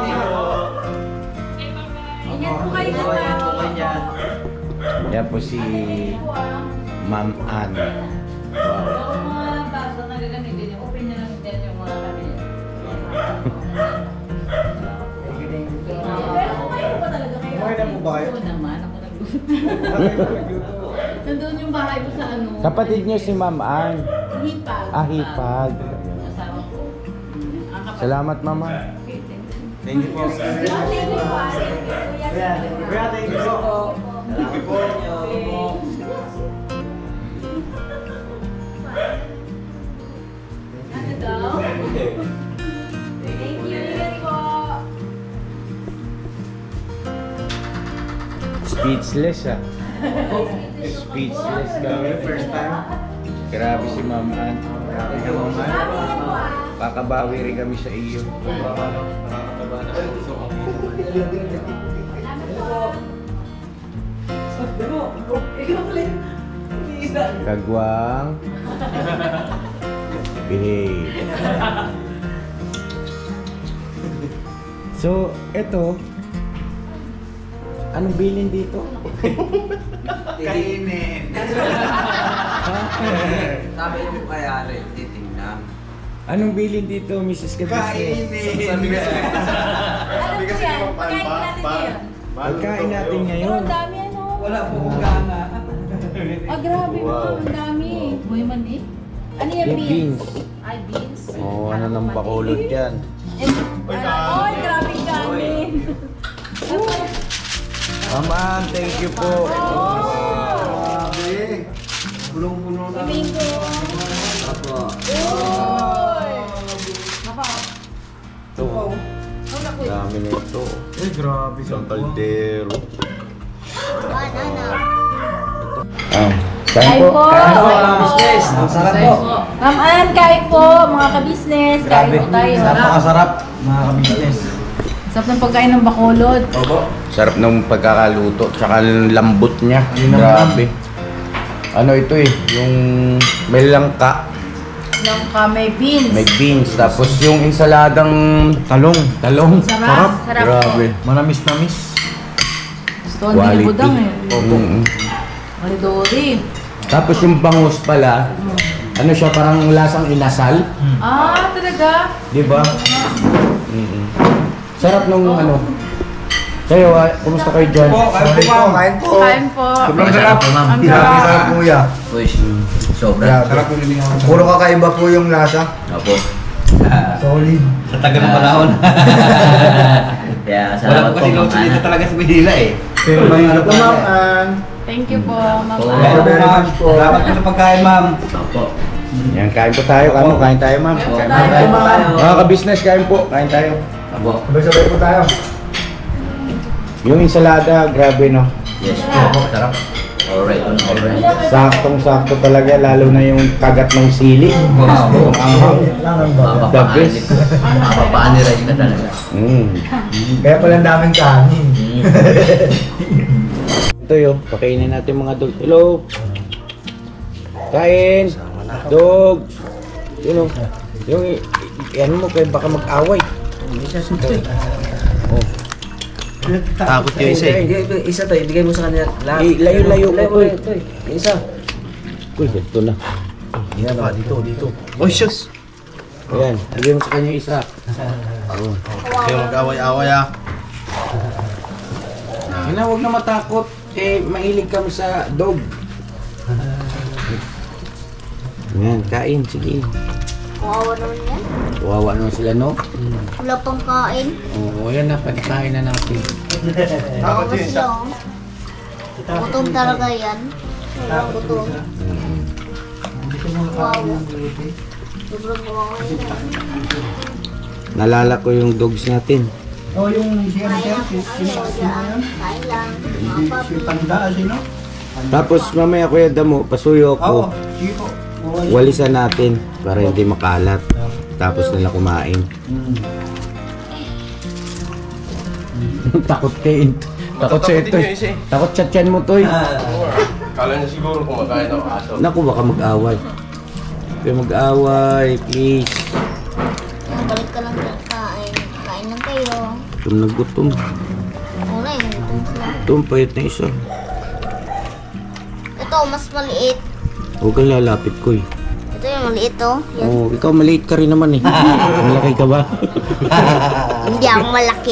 Ingat po kayo dyan, Ingat po ma'am. kayo dyan. Yan po si Po, ah. Ma'am Ann. Wow. Yung mga baso na gagamitin, open nyo lang din yung mga cabinet. Pero kumain po ba talaga kayo? Kumain na po ba kayo? Oo naman, ako nagluto. Nandun yung bahay ko sa ano. Kapatid niyo si Ma'am Ann. Hipag. Ah, Hipag. Kasama ko. Ang kapatid. Salamat, Mama. Okay, thank you. Thank you po. Kuya, kuya, thank you po. Thank you po. Ano daw? Thank you po. Speechless ah. Speechless kami. First time. Grabe si Ma'am Ann. Grabe ka, Ma'am Ann. Pakabawi rin kami sa iyo. Kagwang. Behave. So, eto. Anong bilin dito? Kainin. Sabi yung kayari, titingnan. Anong bilin dito, Missus Kabisnes? Kainin. Sabi kasi, Ano po yan? Pagkain natin ngayon. Pagkain natin Pero ngayon. ang dami ano. Wala po kong gana. Ah, grabe Wow. po. Ang dami. Buhay man eh. Ano yan, Yung beans? beans. Ay, beans. Oh, ano nang bakulod yan? And, ano, oy, grabe kanin. Ma'am Ann, thank you po. Grabe. Pulong-pulo na. Domingo. Apo. Oy! Napa. Ito, Wala po. dami nito. Eh, grabe Isang po. kaldero. Banana. Ah, Kain kain po. po. Kain po. Business. Ang sarap po. Ma'am Ann, kain po. Mga kabisnes. Kain po tayo. Napakasarap, mga kabisnes. Sarap ng pagkain ng Bacolod. Opo. Sarap ng pagkakaluto, tsaka yung lambot niya. Yun ang Grabe. Ano ito eh, yung may langka, Ng may beans. may beans, tapos yung insaladang Talong. talong. Sarap. Sarap po. Grabe. Manamis-namis. Gusto ko hindi budang eh. Mm. Malidori. Tapos yung bangus pala, ano siya, parang lasang inasal, Ah, talaga? di ba? Mm-mm. Sarap nung ano. Kayo, ah, kumusta kayo dyan? Po, kain po ma'am. Kain po. Kain po. Sobrang sarap. Ang Grabe sarap. sarap kuya. Uy, sobra. Sarap yung lilingaw. Puro kakaiba po yung lasa. Opo. Solid. Sa tagal ng panahon. Kaya salamat po, Ma'am Ann. talaga sa Manila eh. Pero may ano pa ma'am. Thank you po, Ma'am Po. Thank you Ann. very much po. Salamat po sa pagkain ma'am. Opo. Yan, kain po tayo. Kamo, kain tayo, ma'am. Kain po Kain tayo. po tayo. Mga ka-business, kain po. Kain tayo. Opo. Sabay-sabay po tayo. Yung ensalada, grabe no. Yes po. Sarap. Alright on alright. Saktong-sakto talaga, lalo na yung kagat ng sili. Wow. Ang The best. Mapapaaniray ka talaga. Mm. Kaya pala daming kanin. Ito yun, pakainin natin mga dog. Hello! Kain! Dog! Yun o. Yung, yan mo, kaya baka mag-away. Oh. Takot yung isa eh. Ibigay- Isa to, ibigay mo sa kanila. Lahat. Eh, layo-layo Layo ko, mo eh. ito eh. Isa. Uy, ito na. Yan ba? Dito, dito. Oh, shucks. Ayan, lagyan mo sa kanya isa. Oh. Kayo mag-away-away ah. Yun na, huwag na matakot. Eh, mahilig kami sa dog. Ayan, kain, sige. Kawawa naman yan. Wawa naman sila, no? Wala pang kain. Oo, yan na, panikain na natin. Kawawa sila. oh. Gutom talaga yan. Walang gutom. Mm. Kawawa. Sobrang kawawa yan. Nalala ko yung dogs natin. Oh, yung siya Kain lang po kayo dyan. Kain lang. Mga papi. Tanda sino? Tapos mamaya Kuya Damo, pasuyo Oo, ko. sige po. Walisan natin para hindi makalat. Tapos nila kumain. Takot kayo. Takot sa ito. eh. Takot sa tiyan mo to eh. Kala niya siguro kumakain ng aso. Naku, baka mag-away. Kaya mag-away, please. Balik ka lang sa kain. Kain lang kayo. Gutom na gutom. Wala yung gutom sila. Ito ang payat na isa. Ito, mas maliit. Huwag kang lalapit ko eh. Ito yung maliit oh. Yan. Oo, ikaw maliit ka rin naman eh. Malaki ka ba? Hindi ako malaki.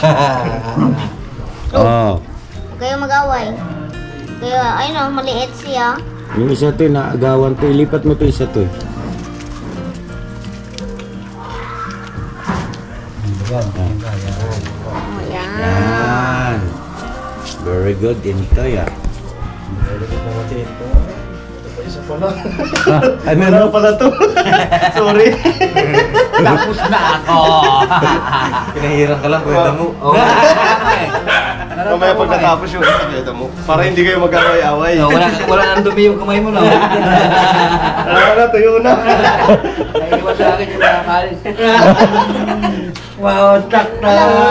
Oo. Huwag kayo mag-away. Kaya, ayun oh, maliit siya. Yung isa to eh, naagawan to. Ilipat mo to isa to eh. Yan, yan, yan. Oh, yan. Yan. Very good din ito ya. Very good naman siya ito. Isa pala. Ano Wala pala to. Sorry. Tapos na ako. Pinahirang ka lang, kwenta mo. Mamaya pag natapos yung isa, kita mo. Para hindi kayo mag-away-away. No, wala, wala nang dumi yung kamay mo na. Wala na, tuyo na. Naiiwan sa akin yung mga kalis. Wow, tak na!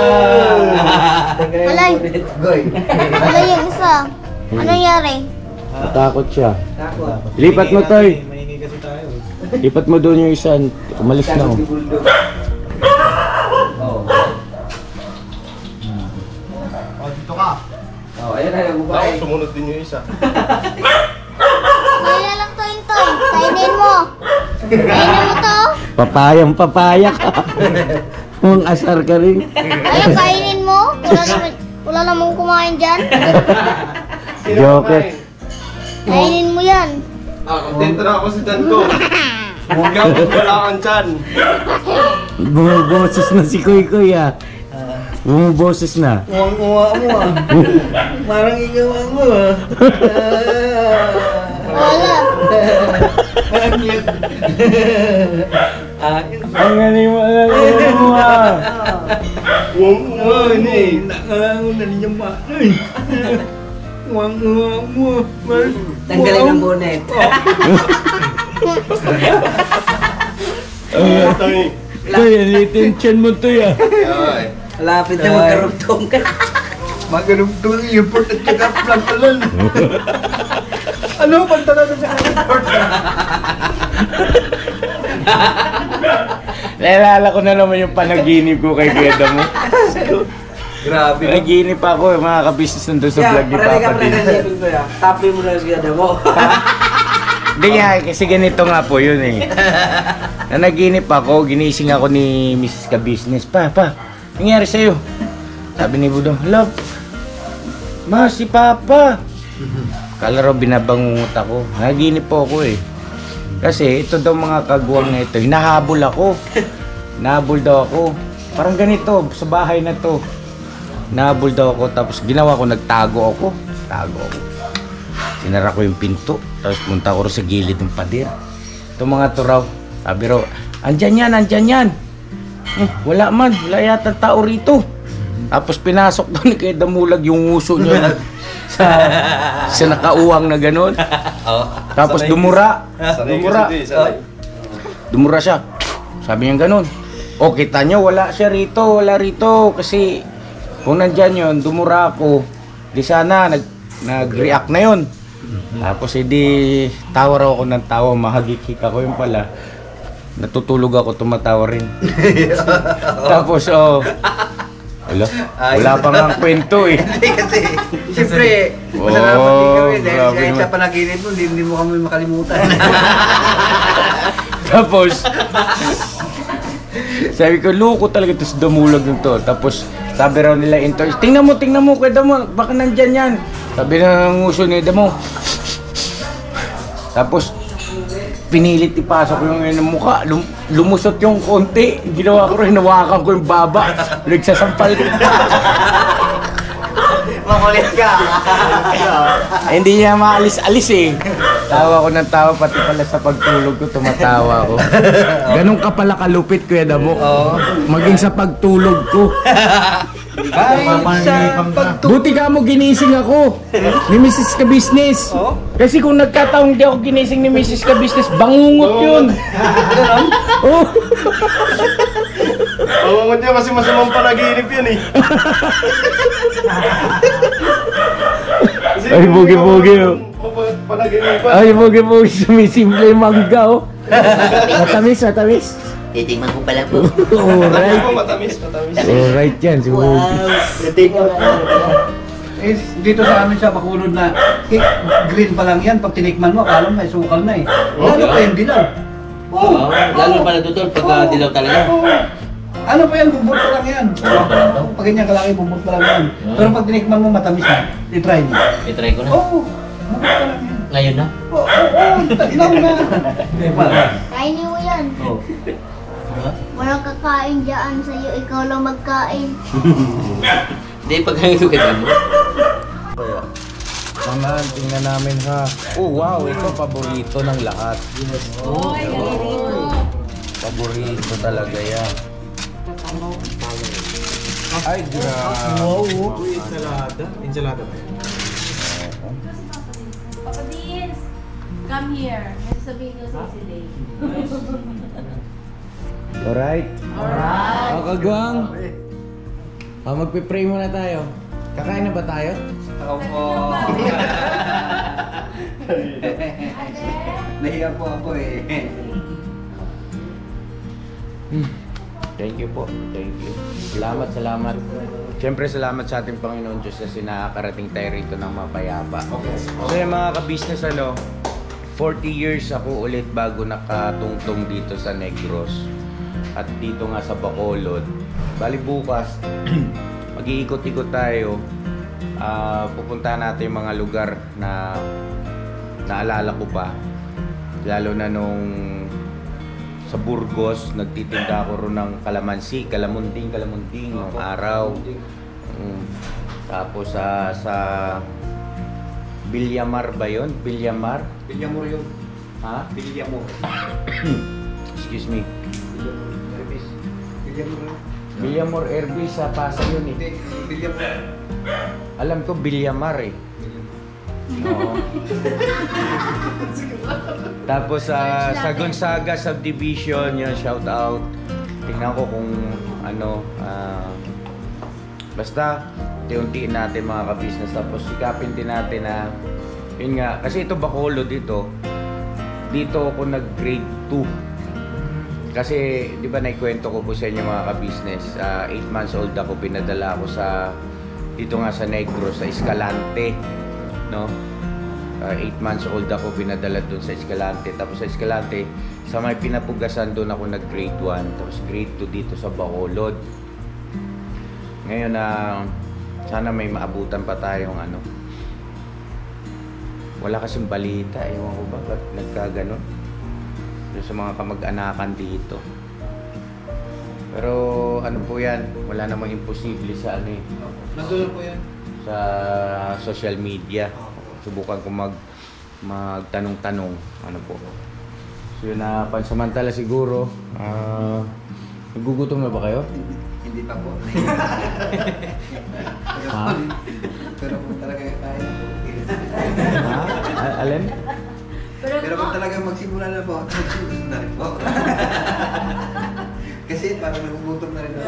Walay. Goy. Wala yung isa. Ano nangyari? Takot siya. Takot. Lipat mo, Toy. Mahingi kasi tayo. Lipat mo doon yung isa. Umalis na oh. Oh. O, dito ka. Oh, ayun na yung Tapos bubay. sumunod din yung isa. Kaya lang to yung to. Kainin mo. Kainin mo to. Papayang papaya ka. Kung asar ka rin. Ay, kainin mo. Wala naman, wala namang kumain dyan. Joker. Kainin mo yan. Ah, kontento na ako sa tiyan ko. Huwag ka, wala kang tiyan. Bumuboses na si Kuy Kuy ah. Bumuboses na. Uwang-uwa mo ah. Parang igawa mo ah. Wala. Ang galing mo, ang galing mo ah. Uwang-uwa, ni. Nangangunan niya ma. Uwang-uwa mo. Tanggalin ang bonet. Toy. Kuy, alitin chan mo to ya. Ay. Lapit na magkarugtong ka. Magarugtong yung port at saka plantalan. Ano? Pantalan sa port. Naalala ko na naman yung panaginip ko kay Kuya mo. Grabe. Panaginip ako, mga kabisnes nandun sa vlog ni Papa din. Tapi mo na siya mo. Hindi nga, kasi ganito nga po yun eh. Nanaginip ako, ginising ako ni Missus Kabisnes. Pa, pa, nangyari sa'yo? Sabi ni Budong, love, ma, si Papa. Kala raw binabangungot ako. Nanaginip po ako eh. Kasi ito daw mga kagwang na ito, hinahabol ako. Hinahabol daw ako. Parang ganito, sa bahay na to. Hinahabol daw ako, tapos ginawa ko, nagtago ako. Tago ako. Sinara ko yung pinto, tapos punta ko sa gilid ng pader. Ito mga to raw, sabi raw, andyan yan, andyan yan. Eh, wala man, wala yata tao rito. Tapos pinasok doon ni Kuya Damulag yung uso niya sa, sa nakauwang na gano'n. Tapos dumura, dumura, dumura siya. Sabi niya gano'n. O kita niyo, wala siya rito, wala rito. Kasi kung nandyan yun, dumura ako, di sana nag, nag-react na yun. Tapos edi tawa raw ako ng tawa, mahagikik ako, yun pala natutulog ako, tumatawa rin. Tapos oh, wala, wala pa nga ang kwento eh. Hindi kasi, siyempre, Oh, masalamat din kami dahil grabe kahit sa naman. panaginip mo, hindi, hindi mo kami makalimutan. Tapos sabi ko, loko talaga ito sa Damulag ng to. Tapos sabi raw nila into, tingnan mo, tingnan mo, Kuya Damo, baka nandyan yan. Sabi na ng uso ni Damo. Tapos pinilit ipasok ko yung yung mukha, Lum lumusot yung konti. Ginawa ko rin, nawakan ko yung baba. Nagsasampal ko. Makulit ka. Ay, hindi niya maalis-alis eh. Tawa ko ng tawa, pati pala sa pagtulog ko, tumatawa ko. Ganun ka pala kalupit, Kuya Damo. Maging sa pagtulog ko. Ay, sa pagtulog. Buti ka mo ginising ako ni Missus Kabisnes. Kasi kung nagkataong di ako ginising ni Missus Kabisnes, bangungot yun. Oh. Pawangot niya kasi masamang panaginip yan eh. Kasi Ay, bugi-bugi, oh. Panaginip. Ay, bugi-bugi, sumisimple yung mangga oh. Matamis, matamis. Titingnan ko pala po. Alright. Matamis, matamis. Alright yan, si Bugi. Eh, dito sa amin sa Bacolod na eh, green pa lang yan. Pag tinikman mo, akala mo may sukal na eh. Lalo pa yung dilaw. Oo, lalo pala tutol pagka dilaw talaga. Ano pa yan? Bubot pa lang yan. Pag ganyan kalaki, bubot pa lang yan. Pero pag tinikman mo, matamis na. I-try mo. I-try ko na. Oo, bubot pa lang yan. Ngayon na. Oo, oo, oo. Ilaw na. Kainin mo yan. Oo. Walang kakain dyan sa'yo, ikaw lang magkain. Hindi, pag ganito kita mo. Naman, tingnan namin ha. Oh wow, ito paborito ng lahat. Oy, galing mo. Paborito talaga yan. Ay, grabe. Wow, ensalada. Ensalada ba yun? Papa Dins, come here. May sabihin ko sa sila. Alright? Alright. O, Kagwang. O, magpipray muna tayo. Kakain na ba tayo? Opo. Nahiya po ako eh. Thank you po. Thank you. Salamat, salamat. Siyempre, salamat sa ating Panginoon Diyos kasi nakakarating tayo rito ng mapayapa. So, yung mga ka-business, ano, forty years ako ulit bago nakatungtong dito sa Negros. At dito nga sa Bacolod. Bali bukas, mag-iikot-ikot tayo. Uh, pupunta natin yung mga lugar na naalala ko pa. Lalo na nung sa Burgos, nagtitinda ako ron ng kalamansi, kalamunting, kalamunting ng araw. Mm. Tapos uh, sa Bilyamar ba yun? Bilyamar? Bilyamor yun. Ha? Bilyamor. Excuse me. Bilyamor yun. Bilyamor Airbus sa Pasay yun eh. Hindi, Bilyamor. Alam ko Bilyamar eh. Oo. Tapos sa sa Gonzaga Subdivision, yun, shout out. Tingnan ko kung ano, uh, basta unti-untiin natin mga ka-business. Tapos sikapin din natin na, yun nga, kasi ito Bacolod dito, dito ako nag-grade two. Kasi, di ba naikwento ko po sa inyo mga ka-business, uh, eight months old ako, pinadala ako sa, dito nga sa Negros, sa Escalante, no? Uh, eight months old ako, pinadala doon sa Escalante. Tapos sa Escalante, sa may pinapugasan doon ako nag-grade one. Tapos grade two dito sa Bacolod. Ngayon na, uh, sana may maabutan pa tayong ano. Wala kasing balita, ewan ko ba, ba't nagkaganon? Sa mga kamag-anakan dito. Pero ano po yan, wala namang imposible sa ano eh. Nandun po yan. Sa social media. Subukan ko mag magtanong-tanong ano po. So yun na pansamantala siguro. Uh, nagugutom na ba kayo? Hindi pa po. Ha? Pero kung talaga kaya na po. Ha? A- alin? Pero, Pero kung talaga magsimula na po, magsimula na rin po. Kasi parang nagugutom na rin ako.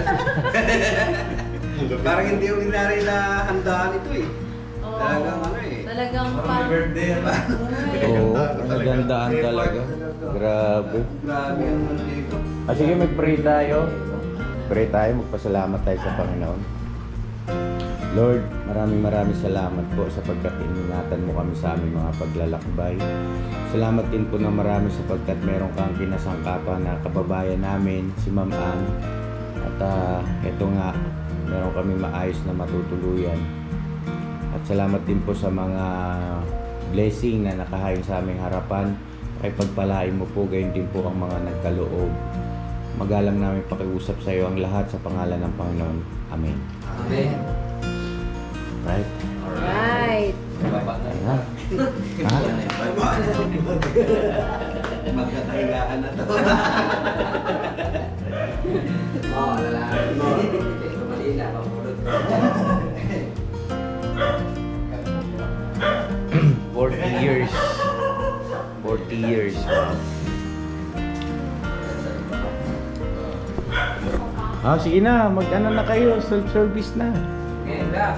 Parang hindi ordinary na handaan ito eh. oh, Talagang ano eh. Talagang parang birthday yan. Oo, nagandaan talaga. Grabe. Grabe ang ano dito. Ah, sige, mag-pray tayo. Pray tayo, magpasalamat tayo sa Panginoon. Lord, maraming maraming salamat po sapagkat iningatan mo kami sa aming mga paglalakbay. Salamat din po na marami sapagkat meron kang kinasangkapan na kababayan namin, si Ma'am Ann. At uh, ito nga, meron kami maayos na matutuluyan. At salamat din po sa mga blessing na nakahain sa aming harapan. Ay pagpalain mo po, gayon din po ang mga nagkaloob. Magalang namin pakiusap sa iyo ang lahat sa pangalan ng Panginoon. Amen. Amen. Right? right. Ha? Ha? Magkatahigaan na to. Oo, lalaki mo. Ito malila, mapulot. forty years. forty years. Ah, sige na, mag-ano na kayo, self-service na. Ngayon na.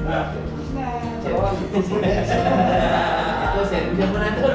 Ito, sir. Diyan mo na doon.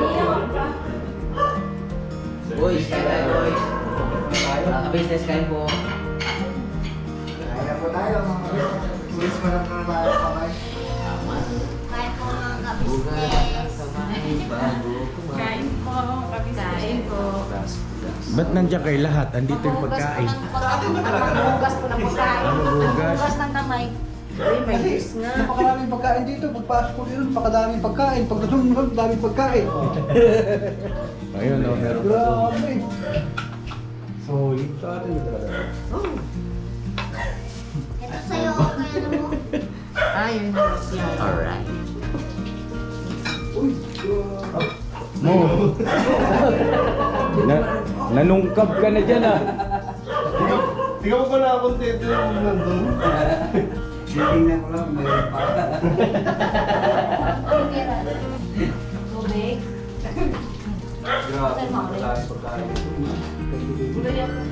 Boys, kain tayo, boys. Mga business, kain po. Kaya po tayo, mga buwis mo lang na tayo kamay. Kaya po mga Bukas, ka-business. kamay, bago kumain. Kain po, kain po. Ba't nandiyan kayo lahat? Andito yung pagkain. Hugas po ng pagkain. Ano, hugas? Hugas ng kamay. Uy, may juice nga. Napakaraming pagkain dito. Pagpasok ko dito, napakadaming pagkain. Pagdating daming pagkain. Ayun, oh, meron pa doon. Grabe. Solid. Ito sa'yo, kaya ano mo? Ayun. Alright. Mo. Na, nanungkab ka na dyan ah. Di ka pa ba nakakontento yung nandun? Titingnan ko lang, meron pa. Tubig. Grabe, malaking pagkain.